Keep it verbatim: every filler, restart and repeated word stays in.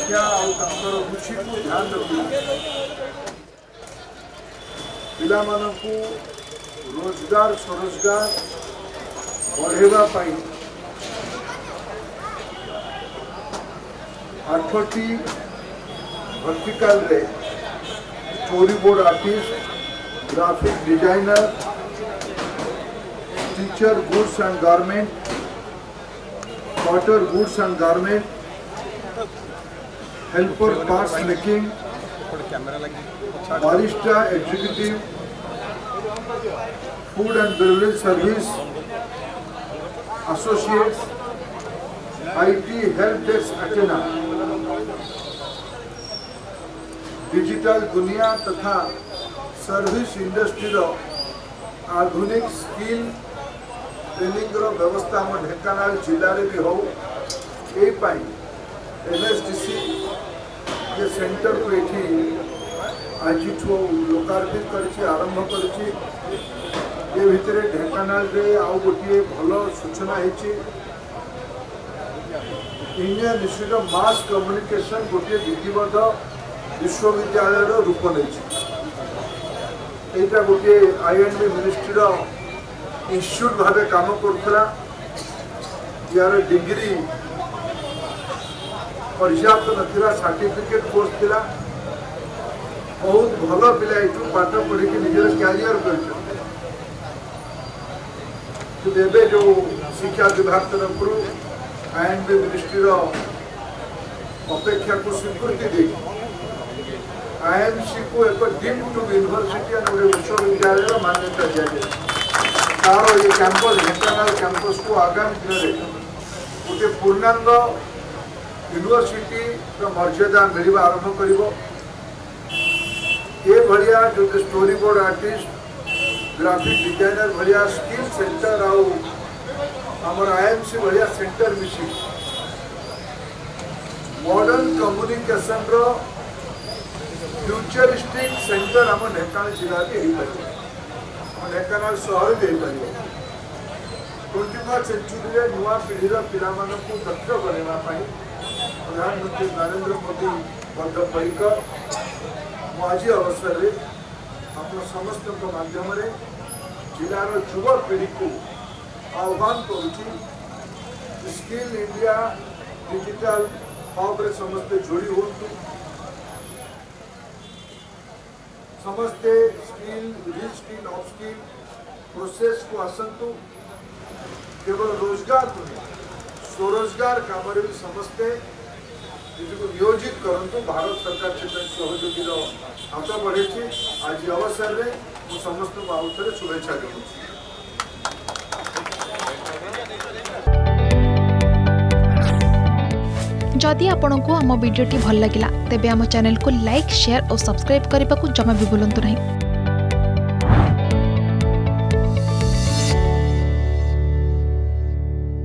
शिक्षा और रुचि को ध्यान रखी पिला मानकु रोजगार स्वरोजगार बढ़ेवा पाई आठटी वर्टिकल रे story board artist graphic designer teacher goods and garment cutter goods and garment helper parts making barista executive food and beverage service associates IT help desk attendant digital दुनिया तथा सर्विस इंडस्ट्री रो आधुनिक skill training रो व्यवस्था हम ढेंकानाल जिले में भी हो NSDC ये सेंटर को ये आज लोकार्पित कर आरंभ कर भितर ढेंकानाल रे आउ गोटे भल सूचना है Indian institute of mass communication गोटे विधिवत विश्वविद्यालय रूप नहीं गोटे I and B ministry institute भाव काम करुला यार डिग्री पर्याप्त ना सर्टिफिकेट कोर्स थिला बहुत भल पिला ये पाठ पढ़ी निजर क्यारियर कर जो शिक्षा विभाग तरफ आई एंड बी मिनिस्ट्री अपेक्षा को स्वीकृति दे आईएमसी को एक डीम टू यूनिवर्सिटी और विश्वविद्यालय मान्यता दी जाए तार ये कैंपस ढेंकानाल कैंपस को आगामी दिन में गोटे पूर्णांग यूनिवर्सिटी मर्यादा मिलवा आरंभ कर भाया जो story board artist graphic designer भाया स्किल सेंटर आमर आईएमसी भाया सेंटर मिसी मॉडर्न कम्युनिकेशन रो फ्यूचरिस्टिक सेंटर आम ढेंकानाल जिले में हो ढेंकानाल सहर भी ट्वेंटी फर्स्ट सेंचुरी नुआ पीढ़ी पिला दक्ष बनाई प्रधानमंत्री नरेंद्र मोदी बद्धपरिकर आज अवसर में आप समस्त माध्यम जिलार युवपीढ़ी को आह्वान करुच्ची स्किल इंडिया डिजिटल हब रे समस्ते जोड़ी हो समस्ते स्किल री स्किल ऑफ स्किल प्रोसेस को आसतु केवल रोजगार को नहीं स्वरोजगार काम भी समस्ते निजक नियोजित करूँ भारत सरकार से सहयोगी हाथ बढ़े आज अवसर में मुझे समस्त को आउ थे शुभेच्छा जनाऊँ। जदि आपंक आम भिडी भल लगा तेब आम चैनल को लाइक शेयर और सब्सक्राइब करने को जमा भी भूलु नहीं।